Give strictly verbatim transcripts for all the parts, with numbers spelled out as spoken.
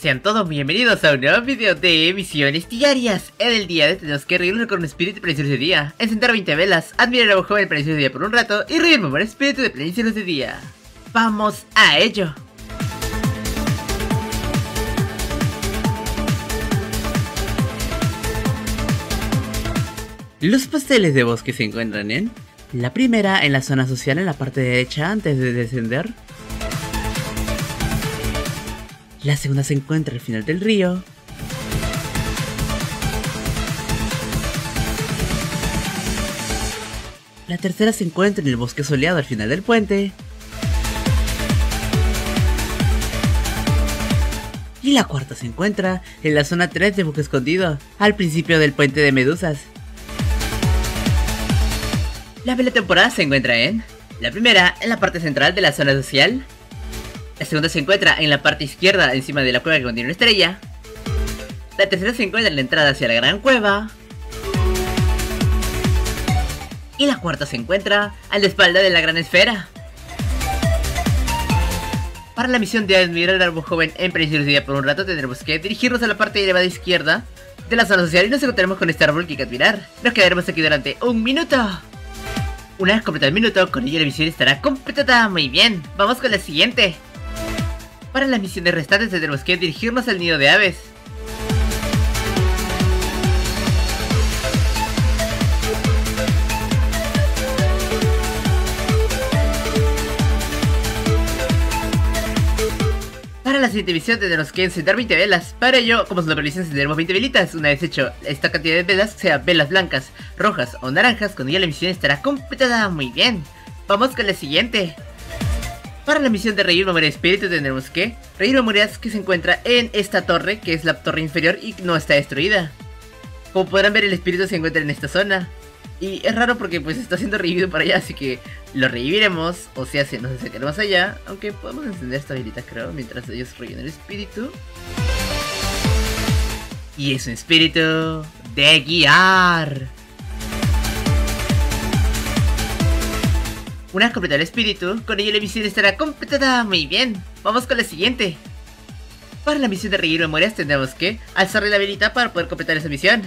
Sean todos bienvenidos a un nuevo video de misiones diarias. En el día de hoy tenemos que reírnos con un espíritu de plenitud de día, encender veinte velas, admirar a un joven de plenitud de día por un rato y reírme por el espíritu de plenitud de día. ¡Vamos a ello! Los pasteles de bosque se encuentran en la primera en la zona social en la parte derecha antes de descender. La segunda se encuentra al final del río. La tercera se encuentra en el bosque soleado al final del puente. Y la cuarta se encuentra en la zona tres de Bosque Escondido, al principio del puente de Medusas. La vela temporada se encuentra en la primera en la parte central de la zona social. La segunda se encuentra en la parte izquierda encima de la cueva que contiene una estrella. La tercera se encuentra en la entrada hacia la gran cueva. Y la cuarta se encuentra a la espalda de la gran esfera. Para la misión de admirar al árbol joven en plenitud de día por un rato tendremos que dirigirnos a la parte elevada izquierda de la zona social y nos encontraremos con este árbol que hay que admirar. Nos quedaremos aquí durante un minuto. Una vez completado el minuto, con ello la misión estará completada. Muy bien, vamos con la siguiente. Para las misiones restantes tendremos que dirigirnos al nido de aves. Para la siguiente misión tendremos que encender veinte velas. Para ello, como su nombre dice, encenderemos veinte velitas. Una vez hecho esta cantidad de velas, sea velas blancas, rojas o naranjas, con ello la misión estará completada. Muy bien, vamos con la siguiente. Para la misión de reír memoria de espíritu tendremos que reír memorias que se encuentra en esta torre, que es la torre inferior y no está destruida. Como podrán ver, el espíritu se encuentra en esta zona. Y es raro porque pues está siendo revivido para allá, así que lo reviviremos, o sea, si nos acercaremos allá. Aunque podemos encender esta velita, creo, mientras ellos reviven el espíritu. Y es un espíritu de guiar. Una vez completado el espíritu, con ello la misión estará completada. Muy bien, vamos con la siguiente. Para la misión de reír memorias tendremos que alzarle la velita para poder completar esa misión.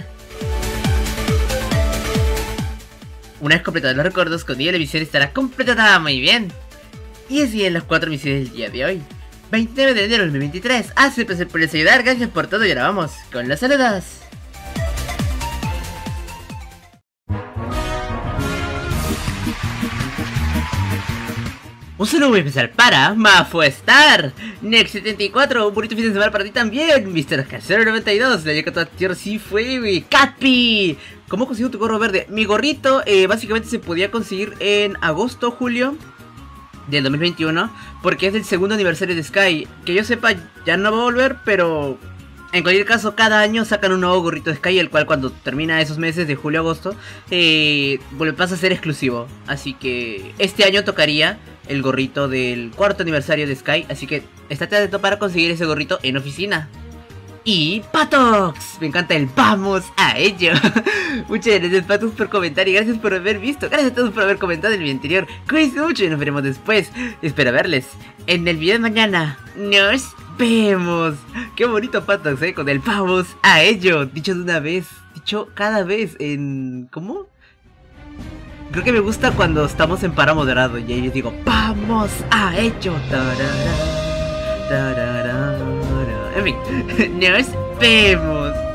Una vez completados los recuerdos, con ello la misión estará completada. Muy bien. Y así en las cuatro misiones del día de hoy, veintinueve de enero del dos mil veintitrés. Ha sido un placer por ayudar, gracias por todo y ahora vamos con los saludos. Un saludo muy especial para Mafuestar, Nex setenta y cuatro, un bonito fin de semana para ti también, mister Casero noventa y dos, la llega toda tierra, sí fue, güey. Catpi, ¿cómo consigo tu gorro verde? Mi gorrito eh, básicamente se podía conseguir en agosto, julio del dos mil veintiuno, porque es del segundo aniversario de Sky. Que yo sepa ya no va a volver, pero en cualquier caso cada año sacan un nuevo gorrito de Sky, el cual cuando termina esos meses de julio a agosto eh, pasa a ser exclusivo. Así que este año tocaría el gorrito del cuarto aniversario de Sky, así que estate atento para conseguir ese gorrito en oficina. Y Patox, me encanta el vamos a ello. Muchas gracias Patox por comentar y gracias por haber visto. Gracias a todos por haber comentado en el video anterior. Cuídense mucho y nos veremos después. Espero verles en el video de mañana. Nos vemos. Qué bonito Patox, eh, con el vamos a ello. Dicho de una vez, dicho cada vez en... ¿cómo? Creo que me gusta cuando estamos en páramo dorado y ahí yo digo, ¡vamos a ello! Tarara, tarara, tarara. En fin, nos vemos.